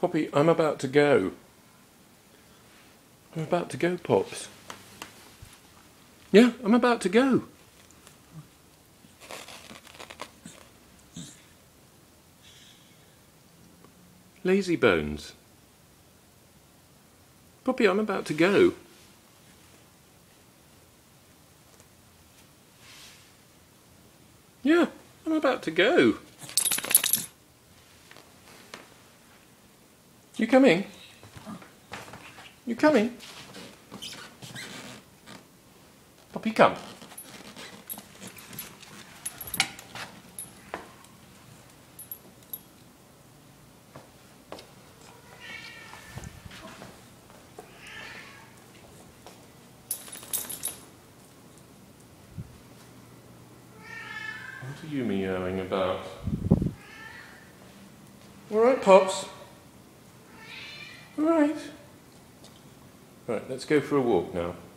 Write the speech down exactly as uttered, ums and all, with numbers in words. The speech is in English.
Poppy, I'm about to go. I'm about to go, Pops. Yeah, I'm about to go. Lazy bones. Poppy, I'm about to go. Yeah, I'm about to go. You coming? You coming? Poppy, come. What are you meowing about? All right, Pops. All right. Right, let's go for a walk now.